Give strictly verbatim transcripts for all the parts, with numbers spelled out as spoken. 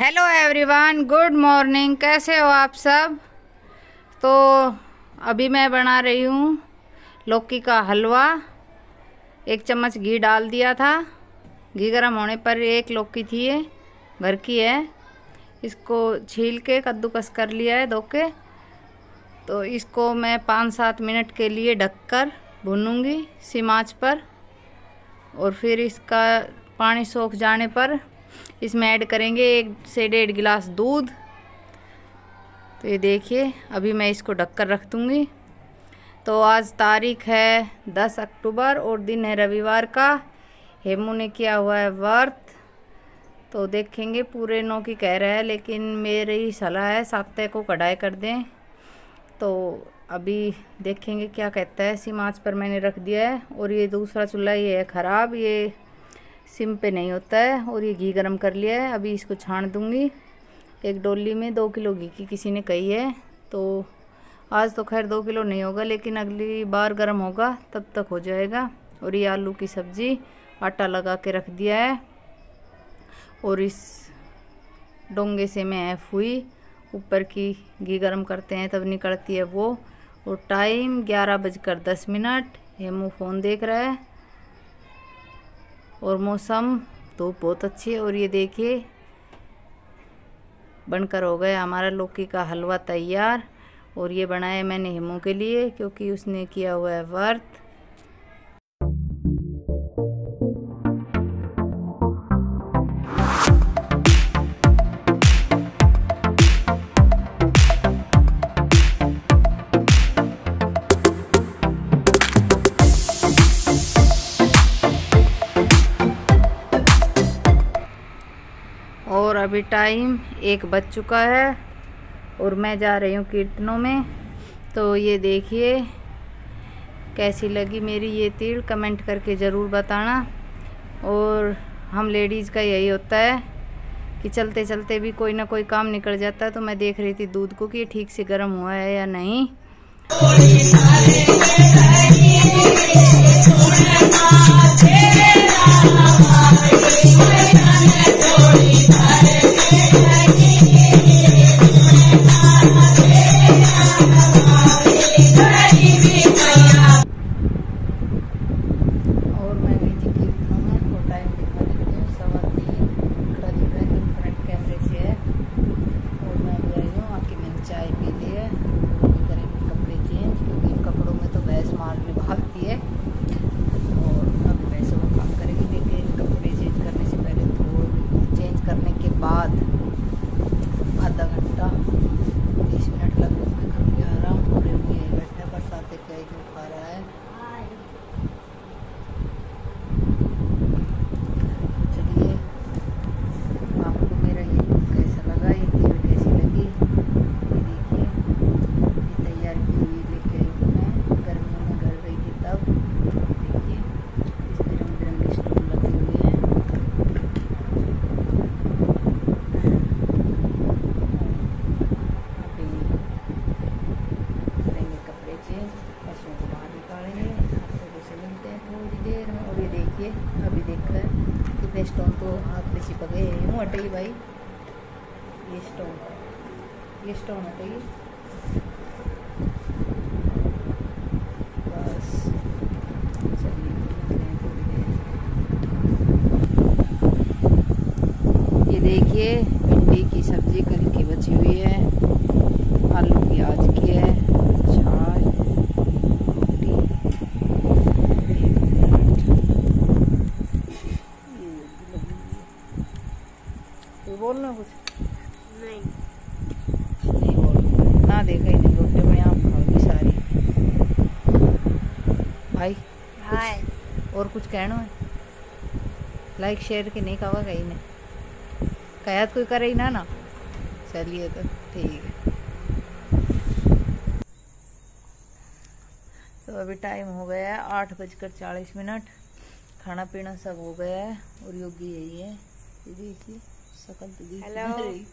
Hello everyone, good morning. कैसे हो आप सब? तो अभी मैं बना रही हूँ लौकी का हलवा। एक चम्मच घी डाल दिया था। घी गर्म होने पर एक लौकी थी, ये घर की है, इसको छील के कद्दूकस कर लिया है धो के। तो इसको मैं पाँच सात मिनट के लिए ढककर भूनूंगी सिम आंच पर, और फिर इसका पानी सूख जाने पर इसमें ऐड करेंगे एक से डेढ़ गिलास दूध। तो ये देखिए, अभी मैं इसको ढककर रख दूँगी। तो आज तारीख है दस अक्टूबर और दिन है रविवार का। हेमू ने किया हुआ है व्रत, तो देखेंगे। पूरे नौ की कह रहा है, लेकिन मेरी सलाह है सात को कढ़ाई कर दें। तो अभी देखेंगे क्या कहता है। सिम आंच पर मैंने रख दिया है, और ये दूसरा चूल्हा ये है ख़राब, ये सिम पे नहीं होता है। और ये घी गरम कर लिया है, अभी इसको छान दूंगी। एक डोली में दो किलो घी की किसी ने कही है, तो आज तो खैर दो किलो नहीं होगा, लेकिन अगली बार गरम होगा तब तक हो जाएगा। और ये आलू की सब्ज़ी आटा लगा के रख दिया है, और इस डोंगे से मैं फुई ऊपर की घी गरम करते हैं तब निकलती है वो। और टाइम ग्यारह बजकर दस मिनट। हेमू फ़ोन देख रहा है, और मौसम धूप बहुत अच्छी है। और ये देखिए, बनकर हो गया हमारा लौकी का हलवा तैयार। और ये बनाया मैंने हेमू के लिए, क्योंकि उसने किया हुआ है व्रत। और अभी टाइम एक बज चुका है, और मैं जा रही हूँ कीर्तनों में। तो ये देखिए, कैसी लगी मेरी ये तीड़ कमेंट करके ज़रूर बताना। और हम लेडीज़ का यही होता है कि चलते चलते भी कोई ना कोई काम निकल जाता है। तो मैं देख रही थी दूध को कि ठीक से गर्म हुआ है या नहीं। आधा घंटा बीस मिनट लगभग में घर के आ रहा हूँ, और यही बैठा है बरसात कई जो खा रहा है। चलिए, आपको मेरा ये कैसा लगा, ये वीडियो कैसी लगी, ये देखिए, ये तैयार की हुई लेके आई हूँ मैं। गर्मियों में घर गई थी तब। देखिए, इसमें रंग बिरंगे स्टोन लगे हुए हैं। पशुओं को बाहर निकालेंगे, आपको से मिलते हैं थोड़ी देर में। और ये देखिए, अभी देखकर कितने स्टोन तो हाथ में चिपक गए हैं। हटाइए भाई, ये स्टोन, ये स्टोन हटाइए बस। चलिए मिलते हैं थोड़ी देर। ये देखिए, भिंडी की सब्जी कल की बची हुई है, आलू की आज की है, छाछ, रोटी। ये बोलना कुछ नहीं नहीं बोल ना, देखा ही नहीं। रोटी में आप खाओगी सारी भाई। हाय, और कुछ कहना है? लाइक शेयर के नहीं कहा कहीं ने कयात कोई करे ही ना ना। चलिए तो ठीक है। तो अभी टाइम हो गया है आठ बजकर चालीस मिनट। खाना पीना सब हो गया है, और योगी यही है, ये देखिए शकल तो दिख नहीं रही।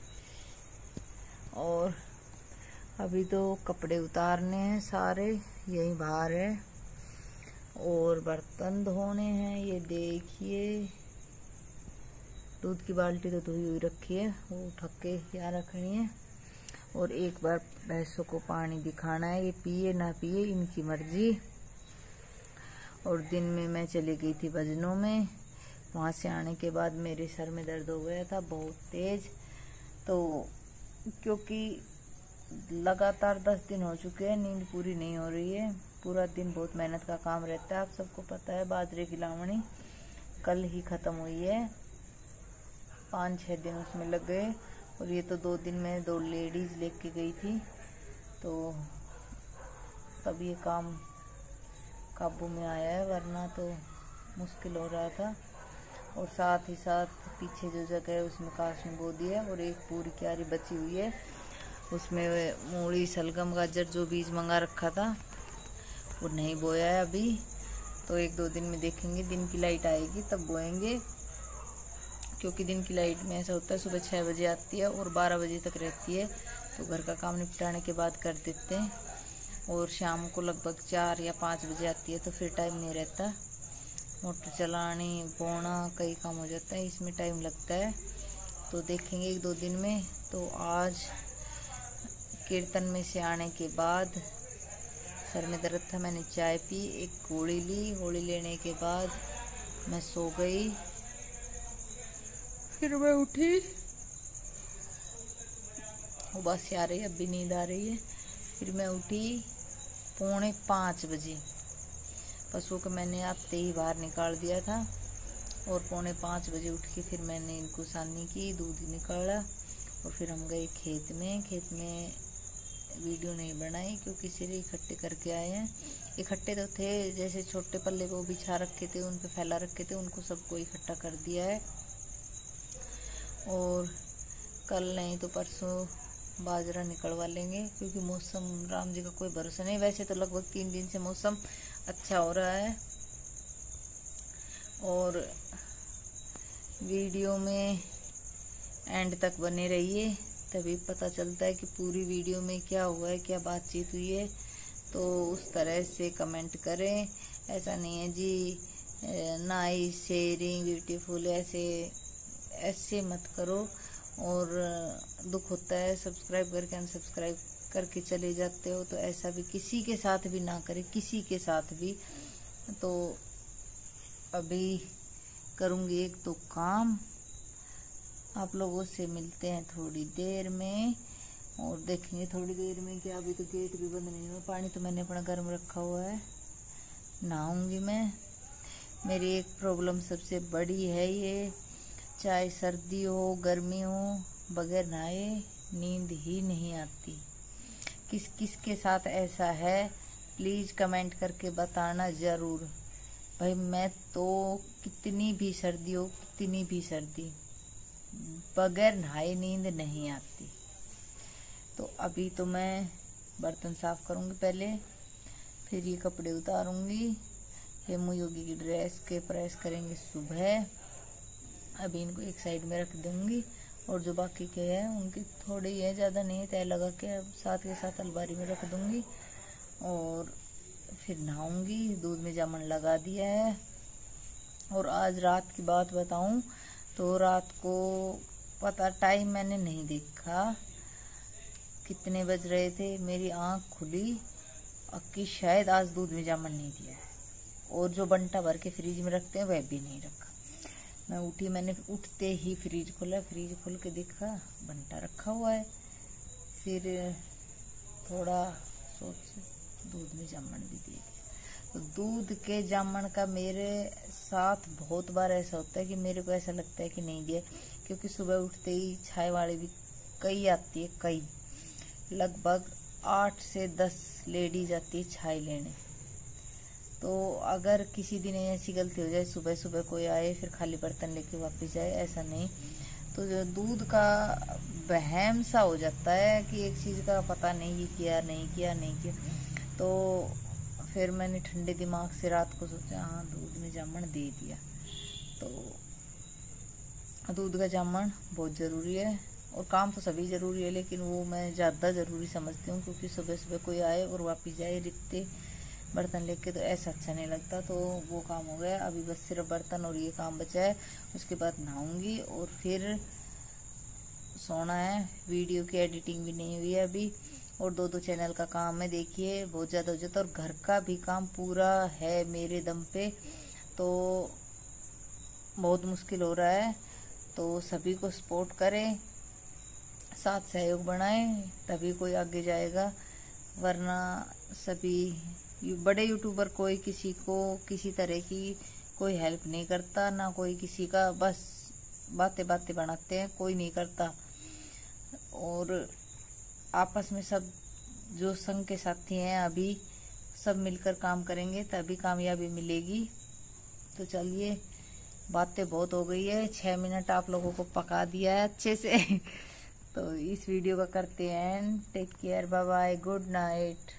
और अभी तो कपड़े उतारने हैं सारे, यही बाहर है, और बर्तन धोने हैं। ये देखिए, दूध की बाल्टी तो धोई हुई रखी है, वो उठा के यहाँ रखनी है। और एक बार भैंसों को पानी दिखाना है, ये पिए ना पिए इनकी मर्जी। और दिन में मैं चली गई थी भजनों में, वहाँ से आने के बाद मेरे सर में दर्द हो गया था बहुत तेज। तो क्योंकि लगातार दस दिन हो चुके हैं नींद पूरी नहीं हो रही है, पूरा दिन बहुत मेहनत का काम रहता है, आप सबको पता है। बाजरे की लावणी कल ही ख़त्म हुई है, पाँच छः दिन उसमें लग गए। और ये तो दो दिन में दो लेडीज़ लेके गई थी, तो तब ये काम काबू में आया है, वरना तो मुश्किल हो रहा था। और साथ ही साथ पीछे जो जगह है उसमें काश में बो दिया, और एक पूरी क्यारी बची हुई है, उसमें मूली सलगम गाजर जो बीज मंगा रखा था वो नहीं बोया है अभी। तो एक दो दिन में देखेंगे, दिन की लाइट आएगी तब बोएंगे, क्योंकि दिन की लाइट में ऐसा होता है सुबह छः बजे आती है और बारह बजे तक रहती है, तो घर का काम निपटाने के बाद कर देते हैं। और शाम को लगभग चार या पाँच बजे आती है, तो फिर टाइम नहीं रहता, मोटर चलानी बोना कई काम हो जाता है, इसमें टाइम लगता है। तो देखेंगे एक दो दिन में। तो आज कीर्तन में से आने के बाद सर में दर्द था, मैंने चाय पी, एक गोली ली, गोली लेने के बाद मैं सो गई। फिर मैं उठी, उबासी आ रही है, अब भी नींद आ रही है। फिर मैं उठी पौने पाँच बजे, पशुओं को मैंने आते ही बाहर निकाल दिया था, और पौने पाँच बजे उठ के फिर मैंने इनको सानी की, दूध निकाला, और फिर हम गए खेत में। खेत में वीडियो नहीं बनाई क्योंकि सिरे इकट्ठे करके आए हैं। इकट्ठे तो थे, जैसे छोटे पल्ले वो बिछा रखे थे, उन पे फैला रखे थे, उनको सबको इकट्ठा कर दिया है। और कल नहीं तो परसों बाजरा निकलवा लेंगे, क्योंकि मौसम राम जी का कोई भरोसा नहीं। वैसे तो लगभग तीन दिन से मौसम अच्छा हो रहा है। और वीडियो में एंड तक बने रहिए, तभी पता चलता है कि पूरी वीडियो में क्या हुआ है, क्या बातचीत हुई है। तो उस तरह से कमेंट करें, ऐसा नहीं है जी नाइस शेयरिंग ब्यूटीफुल, ऐसे ऐसे मत करो। और दुख होता है सब्सक्राइब करके अनसब्सक्राइब करके चले जाते हो, तो ऐसा भी किसी के साथ भी ना करें, किसी के साथ भी। तो अभी करूँगी एक तो काम, आप लोगों से मिलते हैं थोड़ी देर में, और देखेंगे थोड़ी देर में क्या। अभी तो गेट भी बंद नहीं हुआ, पानी तो मैंने अपना गर्म रखा हुआ है, नहाऊंगी मैं। मेरी एक प्रॉब्लम सबसे बड़ी है ये, चाहे सर्दी हो गर्मी हो, बगैर नहाए नींद ही नहीं आती। किस किस के साथ ऐसा है प्लीज़ कमेंट करके बताना ज़रूर। भाई मैं तो कितनी भी सर्दी हो, कितनी भी सर्दी, बगैर नहाए नींद नहीं आती। तो अभी तो मैं बर्तन साफ करूँगी पहले, फिर ये कपड़े उतारूँगी, हेमू योगी की ड्रेस के प्रेस करेंगे सुबह। अभी इनको एक साइड में रख दूँगी, और जो बाकी के हैं उनकी थोड़ी है, ज़्यादा नहीं है, तय लगा के अब साथ के साथ अलमारी में रख दूँगी। और फिर नहाऊँगी, दूध में जामुन लगा दिया है। और आज रात की बात बताऊँ तो रात को पता टाइम मैंने नहीं देखा कितने बज रहे थे, मेरी आँख खुली कि शायद आज दूध में जामुन नहीं दिया है, और जो बंटा भर के फ्रिज में रखते हैं वह भी नहीं रखा। मैं उठी, मैंने उठते ही फ्रिज खोला, फ्रिज खोल के देखा बंटा रखा हुआ है। फिर थोड़ा सोच दूध में जामुन भी दे दिया। तो दूध के जामुन का मेरे साथ बहुत बार ऐसा होता है कि मेरे को ऐसा लगता है कि नहीं दिया, क्योंकि सुबह उठते ही चाय वाले भी कई आती है, कई लगभग आठ से दस लेडीज आती है चाय लेने। तो अगर किसी दिन ऐसी गलती हो जाए, सुबह सुबह कोई आए फिर खाली बर्तन लेके वापस जाए, ऐसा नहीं, तो जो दूध का वहम सा हो जाता है कि एक चीज़ का पता नहीं किया नहीं किया नहीं किया। तो फिर मैंने ठंडे दिमाग से रात को सोचा हाँ दूध में जामुन दे दिया। तो दूध का जामुन बहुत ज़रूरी है, और काम तो सभी ज़रूरी है, लेकिन वो मैं ज़्यादा ज़रूरी समझती हूँ, क्योंकि सुबह सुबह कोई आए और वापस जाए, रिश्ते बर्तन लेके, तो ऐसा अच्छा नहीं लगता। तो वो काम हो गया, अभी बस सिर्फ बर्तन और ये काम बचा है। उसके बाद नहाऊंगी और फिर सोना है। वीडियो की एडिटिंग भी नहीं हुई है अभी, और दो दो चैनल का काम है, देखिए बहुत ज़्यादा हो जाता है। और घर का भी काम पूरा है मेरे दम पे, तो बहुत मुश्किल हो रहा है। तो सभी को सपोर्ट करें, साथ सहयोग बढ़ाएं, तभी कोई आगे जाएगा। वरना सभी बड़े यूट्यूबर कोई किसी को किसी तरह की कोई हेल्प नहीं करता, ना कोई किसी का, बस बातें बातें बनाते हैं, कोई नहीं करता। और आपस में सब जो संघ के साथी हैं अभी सब मिलकर काम करेंगे तभी कामयाबी मिलेगी। तो चलिए, बातें बहुत हो गई है, छः मिनट आप लोगों को पका दिया है अच्छे से। तो इस वीडियो का करते हैं। Take care, bye bye, good night.